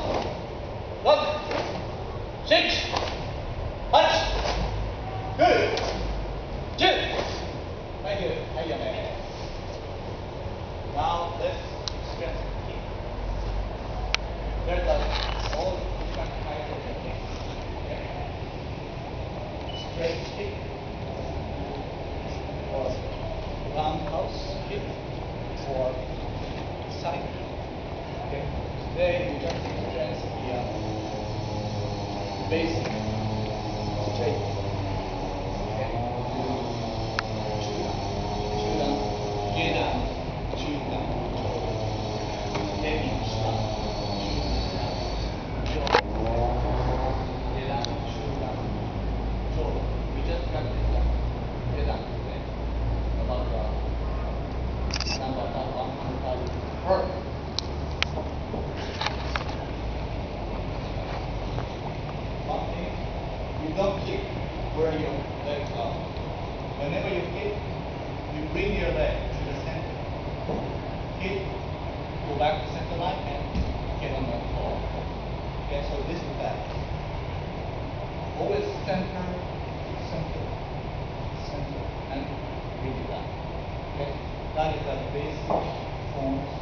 1, 6, 8, 9, 10. Thank you. Thank you, man. Now let's strengthen the kick. There's all different kinds of techniques. Okay? Straight kick, or roundhouse kick, or side kick. Okay? Today we just strengthen the basic straight kick. Okay? Chew down, get down, chew down, heavy stuff, chew down, get down, chew down. So we just practice that. Get down, okay? About number 100 per. One thing, you don't kick where your legs are. Whenever you kick, you bring your leg to the center. Kick, go back to center line and get on the floor. Okay, so this is that. Always center, center, center, and bring it down. Okay, that is the basic forms